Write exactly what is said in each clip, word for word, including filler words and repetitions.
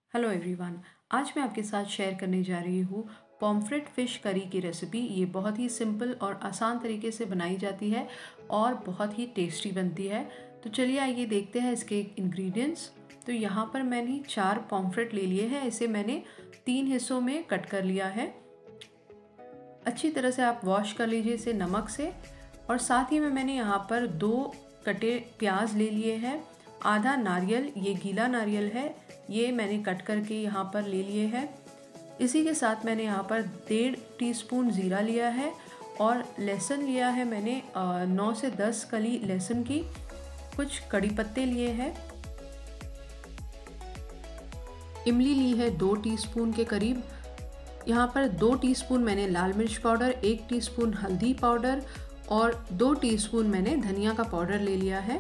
Hello everyone. आज मैं आपके साथ शेयर करने जा रही हूँ पॉम्फ्रेट फ़िश करी की रेसिपी। ये बहुत ही सिंपल और आसान तरीके से बनाई जाती है और बहुत ही टेस्टी बनती है। तो चलिए आइए देखते हैं इसके इंग्रेडिएंट्स। तो यहाँ पर मैंने चार पॉम्फ्रेट ले लिए हैं। इसे मैंने तीन हिस्सों में कट कर लिया है। अच्छी तरह से आप वॉश कर लीजिए इसे नमक से। और साथ ही में मैंने यहाँ पर दो कटे प्याज ले लिए हैं। आधा नारियल, ये गीला नारियल है, ये मैंने कट करके यहाँ पर ले लिए हैं। इसी के साथ मैंने यहाँ पर डेढ़ टीस्पून ज़ीरा लिया है और लहसुन लिया है मैंने नौ से दस कली लहसुन की। कुछ कड़ी पत्ते लिए हैं। इमली ली है दो टीस्पून के करीब। यहाँ पर दो टीस्पून मैंने लाल मिर्च पाउडर, एक टीस्पून हल्दी पाउडर और दो टीस्पून मैंने धनिया का पाउडर ले लिया है।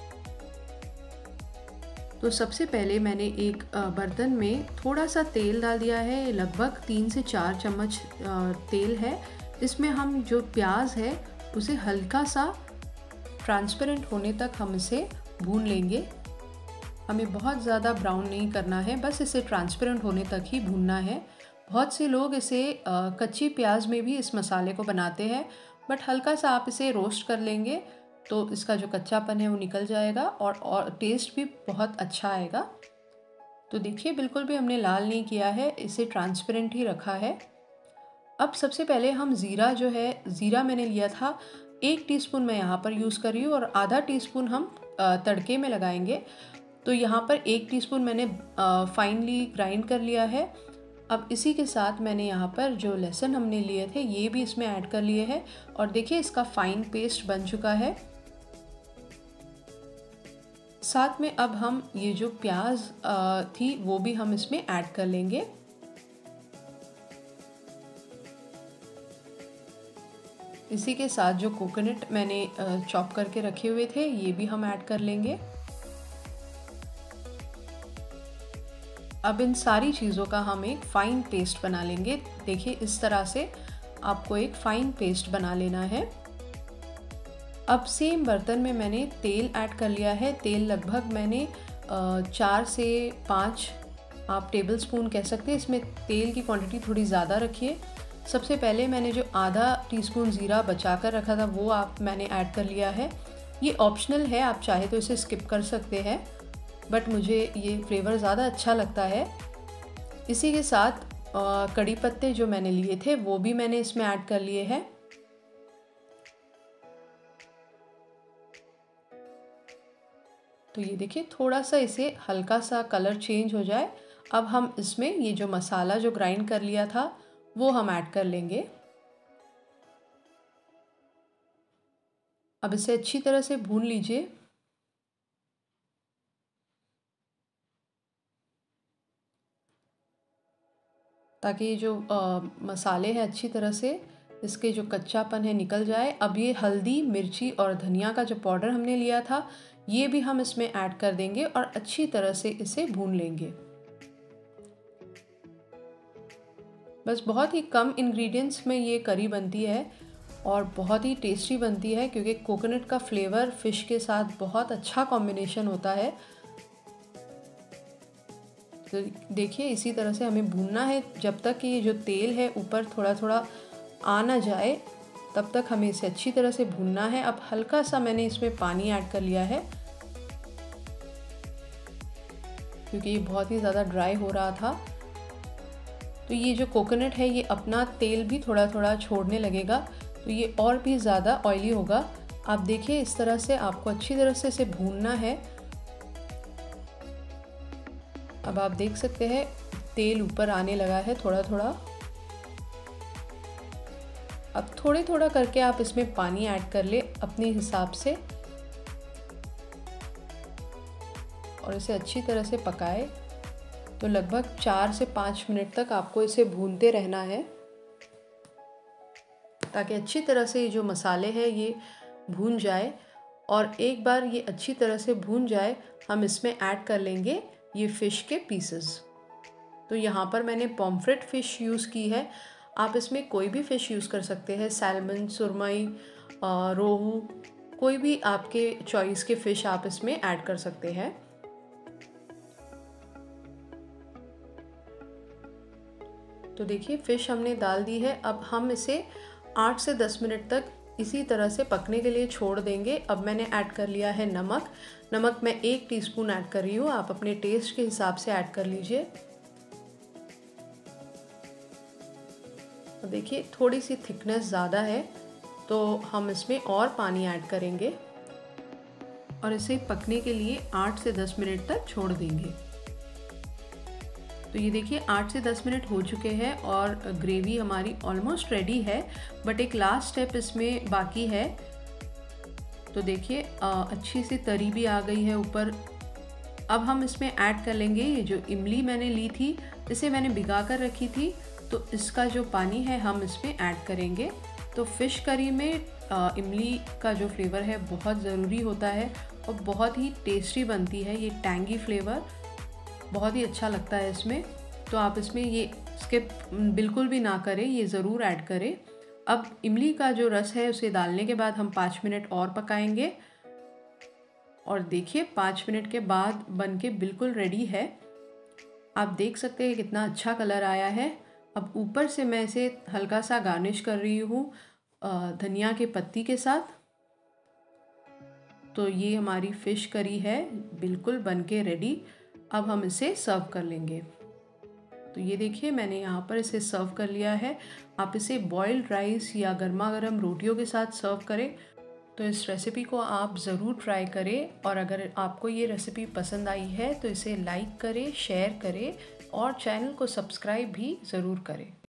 तो सबसे पहले मैंने एक बर्तन में थोड़ा सा तेल डाल दिया है, लगभग तीन से चार चम्मच तेल है। इसमें हम जो प्याज है उसे हल्का सा ट्रांसपेरेंट होने तक हम इसे भून लेंगे। हमें बहुत ज़्यादा ब्राउन नहीं करना है, बस इसे ट्रांसपेरेंट होने तक ही भूनना है। बहुत से लोग इसे कच्ची प्याज में भी इस मसाले को बनाते हैं, बट हल्का सा आप इसे रोस्ट कर लेंगे तो इसका जो कच्चापन है वो निकल जाएगा और और टेस्ट भी बहुत अच्छा आएगा। तो देखिए बिल्कुल भी हमने लाल नहीं किया है, इसे ट्रांसपेरेंट ही रखा है। अब सबसे पहले हम ज़ीरा जो है, ज़ीरा मैंने लिया था एक टीस्पून मैं यहाँ पर यूज़ कर रही हूँ और आधा टीस्पून हम तड़के में लगाएंगे। तो यहाँ पर एक टीस्पून मैंने फाइनली ग्राइंड कर लिया है। अब इसी के साथ मैंने यहाँ पर जो लहसुन हमने लिए थे ये भी इसमें ऐड कर लिए हैं और देखिए इसका फाइन पेस्ट बन चुका है। साथ में अब हम ये जो प्याज थी वो भी हम इसमें ऐड कर लेंगे। इसी के साथ जो कोकोनट मैंने चॉप करके रखे हुए थे ये भी हम ऐड कर लेंगे। अब इन सारी चीज़ों का हम एक फ़ाइन पेस्ट बना लेंगे। देखिए इस तरह से आपको एक फ़ाइन पेस्ट बना लेना है। अब सेम बर्तन में मैंने तेल ऐड कर लिया है। तेल लगभग मैंने चार से पाँच आप टेबल स्पून कह सकते हैं। इसमें तेल की क्वांटिटी थोड़ी ज़्यादा रखिए। सबसे पहले मैंने जो आधा टीस्पून ज़ीरा बचा कर रखा था वो आप मैंने ऐड कर लिया है। ये ऑप्शनल है, आप चाहे तो इसे स्किप कर सकते हैं, बट मुझे ये फ्लेवर ज़्यादा अच्छा लगता है। इसी के साथ कड़ी पत्ते जो मैंने लिए थे वो भी मैंने इसमें ऐड कर लिए हैं। तो ये देखिए थोड़ा सा इसे हल्का सा कलर चेंज हो जाए। अब हम इसमें ये जो मसाला जो ग्राइंड कर लिया था वो हम ऐड कर लेंगे। अब इसे अच्छी तरह से भून लीजिए। ताकि ये जो आ, मसाले हैं अच्छी तरह से इसके जो कच्चापन है निकल जाए। अब ये हल्दी, मिर्ची और धनिया का जो पाउडर हमने लिया था ये भी हम इसमें ऐड कर देंगे और अच्छी तरह से इसे भून लेंगे। बस बहुत ही कम इंग्रेडिएंट्स में ये करी बनती है और बहुत ही टेस्टी बनती है क्योंकि कोकोनट का फ्लेवर फ़िश के साथ बहुत अच्छा कॉम्बिनेशन होता है। तो देखिए इसी तरह से हमें भूनना है जब तक कि ये जो तेल है ऊपर थोड़ा थोड़ा आ ना जाए, तब तक हमें इसे अच्छी तरह से भूनना है। अब हल्का सा मैंने इसमें पानी ऐड कर लिया है क्योंकि ये बहुत ही ज़्यादा ड्राई हो रहा था। तो ये जो कोकोनट है ये अपना तेल भी थोड़ा थोड़ा छोड़ने लगेगा, तो ये और भी ज़्यादा ऑयली होगा। आप देखिए इस तरह से आपको अच्छी तरह से इसे भूनना है। अब आप देख सकते हैं तेल ऊपर आने लगा है थोड़ा थोड़ा। अब थोड़े थोड़ा करके आप इसमें पानी ऐड कर ले अपने हिसाब से और इसे अच्छी तरह से पकाए। तो लगभग चार से पाँच मिनट तक आपको इसे भूनते रहना है ताकि अच्छी तरह से ये जो मसाले हैं ये भून जाए। और एक बार ये अच्छी तरह से भून जाए हम इसमें ऐड कर लेंगे ये फ़िश के पीसेस। तो यहाँ पर मैंने पॉम्फ्रेट फ़िश यूज़ की है, आप इसमें कोई भी फ़िश यूज़ कर सकते हैं। सैल्मन, सुरमई, रोहू, कोई भी आपके चॉइस के फ़िश आप इसमें ऐड कर सकते हैं। तो देखिए फ़िश हमने डाल दी है। अब हम इसे आठ से दस मिनट तक इसी तरह से पकने के लिए छोड़ देंगे। अब मैंने ऐड कर लिया है नमक। नमक मैं एक टीस्पून ऐड कर रही हूँ, आप अपने टेस्ट के हिसाब से ऐड कर लीजिए। तो देखिए थोड़ी सी थिकनेस ज़्यादा है तो हम इसमें और पानी ऐड करेंगे और इसे पकने के लिए आठ से दस मिनट तक छोड़ देंगे। तो ये देखिए आठ से दस मिनट हो चुके हैं और ग्रेवी हमारी ऑलमोस्ट रेडी है, बट एक लास्ट स्टेप इसमें बाकी है। तो देखिए अच्छी सी तरी भी आ गई है ऊपर। अब हम इसमें ऐड कर लेंगे ये जो इमली मैंने ली थी, इसे मैंने भिगा कर रखी थी, तो इसका जो पानी है हम इसमें ऐड करेंगे। तो फ़िश करी में इमली का जो फ्लेवर है बहुत ज़रूरी होता है और बहुत ही टेस्टी बनती है। ये टैंगी फ्लेवर बहुत ही अच्छा लगता है इसमें, तो आप इसमें ये स्किप बिल्कुल भी ना करें, ये ज़रूर ऐड करें। अब इमली का जो रस है उसे डालने के बाद हम पाँच मिनट और पकाएंगे और देखिए पाँच मिनट के बाद बनके बिल्कुल रेडी है। आप देख सकते हैं कितना अच्छा कलर आया है। अब ऊपर से मैं इसे हल्का सा गार्निश कर रही हूँ धनिया के पत्ती के साथ। तो ये हमारी फ़िश करी है बिल्कुल बनके रेडी। अब हम इसे सर्व कर लेंगे। तो ये देखिए मैंने यहाँ पर इसे सर्व कर लिया है। आप इसे बॉइल्ड राइस या गर्मा गर्म रोटियों के साथ सर्व करें। तो इस रेसिपी को आप ज़रूर ट्राई करें और अगर आपको ये रेसिपी पसंद आई है तो इसे लाइक करें, शेयर करें और चैनल को सब्सक्राइब भी ज़रूर करें।